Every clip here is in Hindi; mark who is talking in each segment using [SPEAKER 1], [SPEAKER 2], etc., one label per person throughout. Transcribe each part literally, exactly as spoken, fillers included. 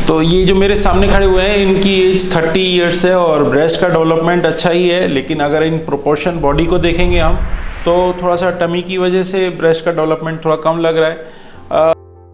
[SPEAKER 1] तो ये जो मेरे सामने खड़े हुए हैं इनकी एज थर्टी इयर्स है और ब्रेस्ट का डेवलपमेंट अच्छा ही है, लेकिन अगर इन प्रोपोर्शन बॉडी को देखेंगे हम तो थोड़ा सा टमी की वजह से ब्रेस्ट का डेवलपमेंट थोड़ा कम लग रहा है।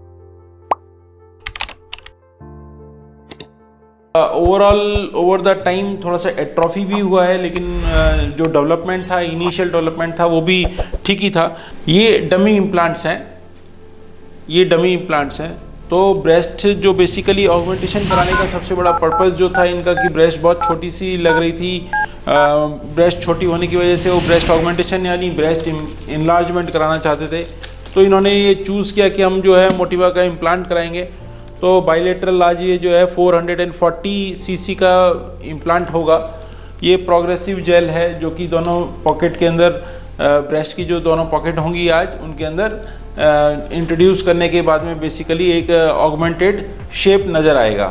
[SPEAKER 1] ओवरऑल ओवर द टाइम थोड़ा सा एट्रॉफी भी हुआ है, लेकिन uh, जो डेवलपमेंट था, इनिशियल डेवलपमेंट था, वो भी ठीक ही था। ये डमी इम्प्लांट्स हैं, ये डमी इम्प्लांट्स हैं। तो ब्रेस्ट जो बेसिकली ऑगमेंटेशन कराने का सबसे बड़ा पर्पस जो था इनका कि ब्रेस्ट बहुत छोटी सी लग रही थी, ब्रेस्ट छोटी होने की वजह से वो ब्रेस्ट ऑगमेंटेशन यानी ब्रेस्ट इनलार्जमेंट कराना चाहते थे। तो इन्होंने ये चूज़ किया कि हम जो है मोटिवा का इम्प्लांट कराएंगे। तो बाइलेटरल आज ये जो है चार सौ चालीस सीसी का इम्प्लांट होगा। ये प्रोग्रेसिव जेल है जो कि दोनों पॉकेट के अंदर, ब्रेस्ट की जो दोनों पॉकेट होंगी आज उनके अंदर इंट्रोड्यूस uh, करने के बाद में बेसिकली एक ऑगमेंटेड uh, शेप नज़र आएगा।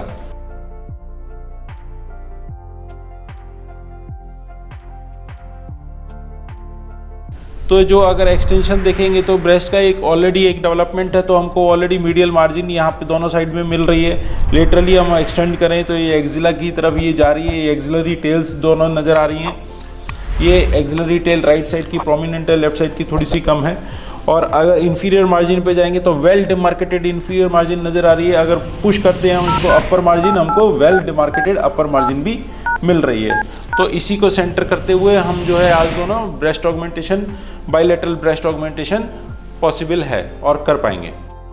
[SPEAKER 1] तो जो अगर एक्सटेंशन देखेंगे तो ब्रेस्ट का एक ऑलरेडी एक डेवलपमेंट है, तो हमको ऑलरेडी मीडियल मार्जिन यहाँ पे दोनों साइड में मिल रही है। लेटरली हम एक्सटेंड करें तो ये एक्सिला की तरफ ये जा रही है, ये एक्सिलरी टेल्स दोनों नज़र आ रही हैं। ये एक्सिलरी टेल राइट साइड की प्रोमिनेंट है, लेफ्ट साइड की थोड़ी सी कम है। और अगर इन्फीरियर मार्जिन पे जाएंगे तो वेल डिमार्केटेड इन्फीरियर मार्जिन नज़र आ रही है। अगर पुश करते हैं हम उसको अपर मार्जिन, हमको वेल डिमार्केटेड अपर मार्जिन भी मिल रही है। तो इसी को सेंटर करते हुए हम जो है आज दोनों breast augmentation, bilateral breast augmentation possible है और कर पाएंगे।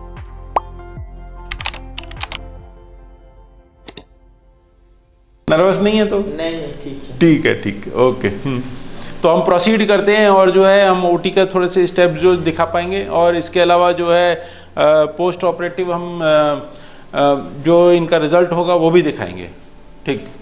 [SPEAKER 1] नर्वस नहीं है तो
[SPEAKER 2] नहीं नहीं ठीक है
[SPEAKER 1] ठीक है ठीक है ओके। तो हम प्रोसीड करते हैं और जो है हम ओटी का थोड़े से स्टेप्स जो दिखा पाएंगे, और इसके अलावा जो है पोस्ट ऑपरेटिव हम आ, आ, जो इनका रिजल्ट होगा वो भी दिखाएंगे। ठीक।